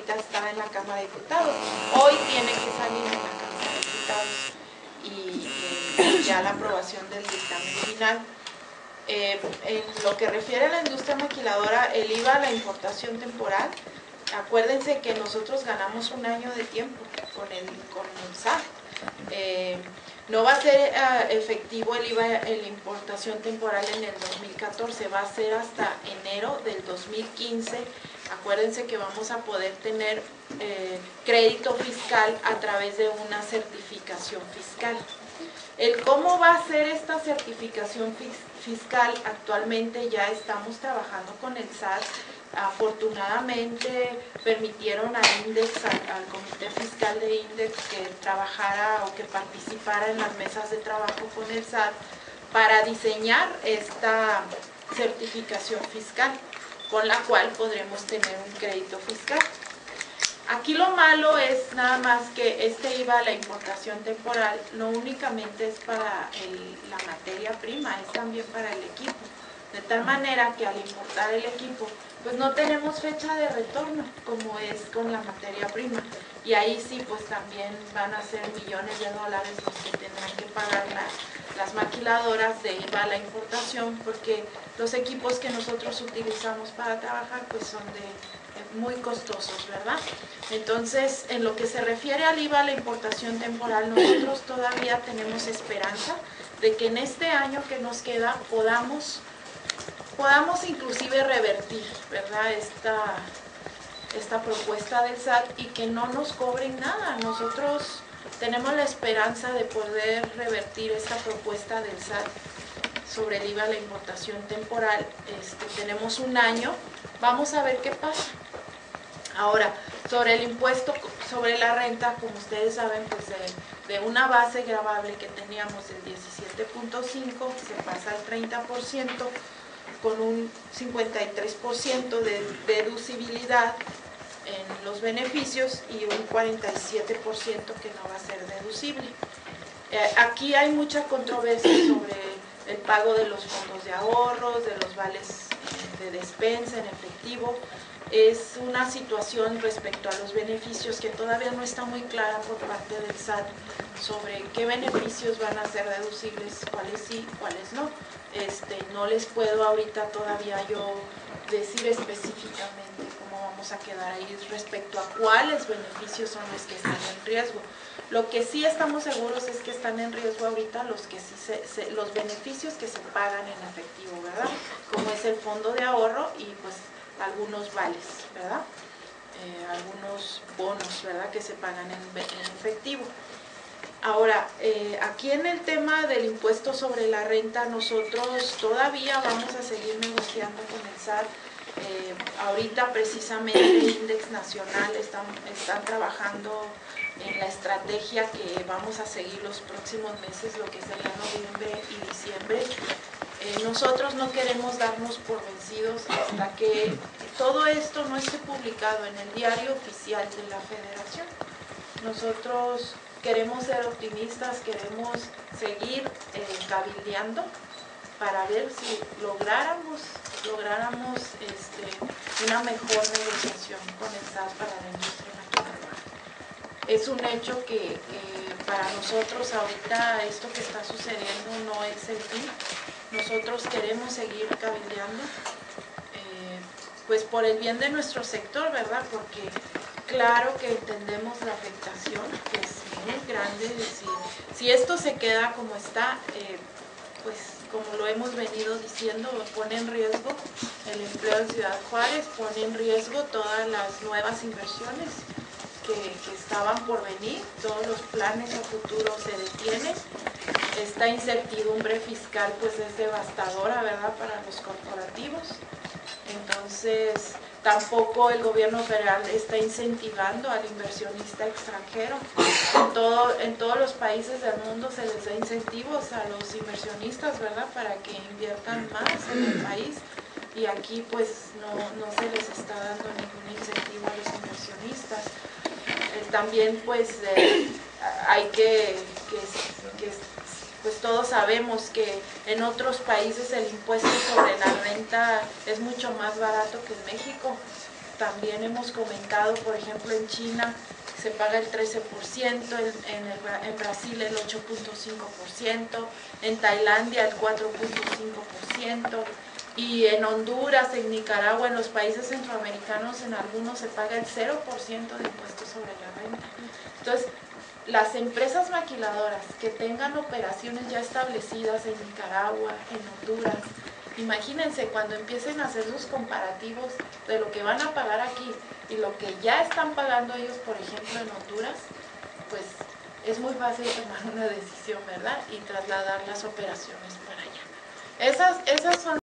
ahorita está en la Cámara de Diputados. Hoy tiene que salir en la Cámara de Diputados y ya la aprobación del dictamen final. En lo que refiere a la industria maquiladora, el IVA a la importación temporal, acuérdense que nosotros ganamos un año de tiempo con el SAT. No va a ser efectivo el IVA en la importación temporal en el 2014, va a ser hasta enero del 2015. Acuérdense que vamos a poder tener crédito fiscal a través de una certificación fiscal. El cómo va a ser esta certificación fiscal, actualmente ya estamos trabajando con el SAT. Afortunadamente permitieron a INDEX, al Comité Fiscal de INDEX, que trabajara o que participara en las mesas de trabajo con el SAT para diseñar esta certificación fiscal, con la cual podremos tener un crédito fiscal. Aquí lo malo es nada más que este IVA a la importación temporal no únicamente es para la materia prima, es también para el equipo. De tal manera que al importar el equipo, pues no tenemos fecha de retorno, como es con la materia prima. Y ahí sí, pues también van a ser millones de dólares los que tendrán que pagar las maquiladoras de IVA a la importación, porque los equipos que nosotros utilizamos para trabajar, pues son muy costosos, ¿verdad? Entonces, en lo que se refiere al IVA a la importación temporal, nosotros todavía tenemos esperanza de que en este año que nos queda podamos inclusive revertir, ¿verdad?, esta propuesta del SAT y que no nos cobren nada. Nosotros tenemos la esperanza de poder revertir esta propuesta del SAT sobre el IVA a la importación temporal. Tenemos un año, vamos a ver qué pasa. Ahora, sobre el impuesto sobre la renta, como ustedes saben, pues de una base gravable que teníamos del 17.5 se pasa al 30%, con un 53% de deducibilidad en los beneficios y un 47% que no va a ser deducible. Aquí hay mucha controversia sobre el pago de los fondos de ahorros, de los vales de despensa en efectivo. Es una situación respecto a los beneficios que todavía no está muy clara por parte del SAT sobre qué beneficios van a ser deducibles, cuáles sí, cuáles no. No les puedo ahorita todavía yo decir específicamente cómo vamos a quedar ahí respecto a cuáles beneficios son los que están en riesgo. Lo que sí estamos seguros es que están en riesgo ahorita los beneficios que se pagan en efectivo, ¿verdad? Como es el fondo de ahorro y pues algunos vales, ¿verdad? Algunos bonos, ¿verdad?, que se pagan en efectivo. Ahora, aquí en el tema del impuesto sobre la renta, nosotros todavía vamos a seguir negociando con el SAT. Ahorita precisamente Index Nacional están trabajando en la estrategia que vamos a seguir los próximos meses, lo que sería noviembre y diciembre. Nosotros no queremos darnos por vencidos hasta que todo esto no esté publicado en el diario oficial de la Federación. Nosotros queremos ser optimistas, queremos seguir cabildeando para ver si lográramos una mejor negociación con el SAT para la industria maquiladora. Es un hecho que para nosotros ahorita esto que está sucediendo no es el fin. Nosotros queremos seguir cabildeando, pues por el bien de nuestro sector, ¿verdad? Porque claro que entendemos la afectación, que es muy grande. Si esto se queda como está, pues como lo hemos venido diciendo, pone en riesgo el empleo en Ciudad Juárez, pone en riesgo todas las nuevas inversiones que estaban por venir, todos los planes a futuro se detienen. Esta incertidumbre fiscal pues es devastadora, ¿verdad?, para los corporativos. Entonces, tampoco el gobierno federal está incentivando al inversionista extranjero. En todos los países del mundo se les da incentivos a los inversionistas, ¿verdad?, para que inviertan más en el país. Y aquí pues no se les está dando ningún incentivo a los inversionistas. También pues hay pues todos sabemos que en otros países el impuesto sobre la renta es mucho más barato que en México. también hemos comentado, por ejemplo, en China se paga el 13%, en Brasil el 8.5%, en Tailandia el 4.5%, y en Honduras, en Nicaragua, en los países centroamericanos, en algunos se paga el 0% de impuestos sobre la renta. Entonces, las empresas maquiladoras que tengan operaciones ya establecidas en Nicaragua, en Honduras, imagínense cuando empiecen a hacer los comparativos de lo que van a pagar aquí y lo que ya están pagando ellos, por ejemplo, en Honduras, pues es muy fácil tomar una decisión, ¿verdad? Y trasladar las operaciones para allá. Esas son